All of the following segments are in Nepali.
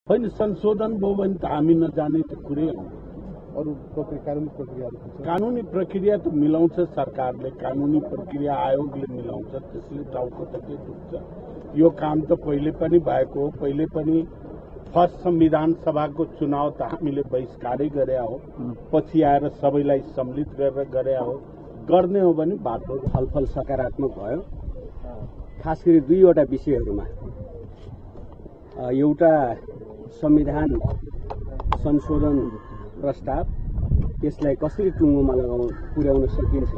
होइन संशोधन भयो भने त हामी नजाने त कुरै हो। अरू कानुनी प्रक्रियाहरू छ। कानुनी प्रक्रिया त मिलाउँछ सरकारले, कानुनी प्रक्रिया आयोगले मिलाउँछ, त्यसले टाउको त के दुख्छ। यो काम त पहिले पनि भएको हो। पहिले पनि फर्स्ट संविधान सभाको चुनाव त हामीले बहिष्कारै गरे हो, पछि आएर सबैलाई सम्मिलित गरेर गरे हो। गर्ने हो भने बाटो छलफल सकारात्मक भयो। खास गरी दुईवटा विषयहरूमा, एउटा संविधान संशोधन प्रस्ताव, त्यसलाई कसरी टुङ्गोमा पुर्याउन सकिन्छ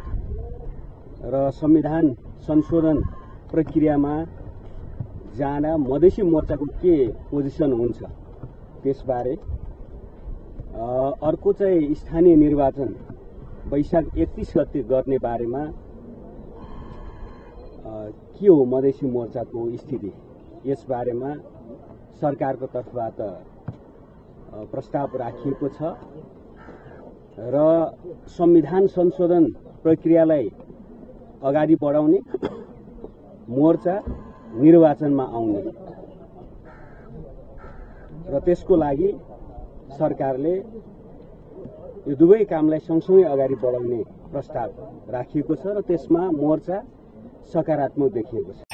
र संविधान संशोधन प्रक्रियामा जाँदा मधेसी मोर्चाको के पोजिसन हुन्छ त्यसबारे। अर्को चाहिँ स्थानीय निर्वाचन वैशाख 31 गते गर्ने बारेमा के हो मधेसी मोर्चाको स्थिति, यसबारेमा सरकारको तर्फबाट प्रस्ताव राखिएको छ र संविधान संशोधन प्रक्रियालाई अगाडि बढाउने, मोर्चा निर्वाचनमा आउने र त्यसको लागि सरकारले यो दुवै कामलाई सँगसँगै अगाडि बढाउने प्रस्ताव राखिएको छ र त्यसमा मोर्चा सकारात्मक देखिएको छ।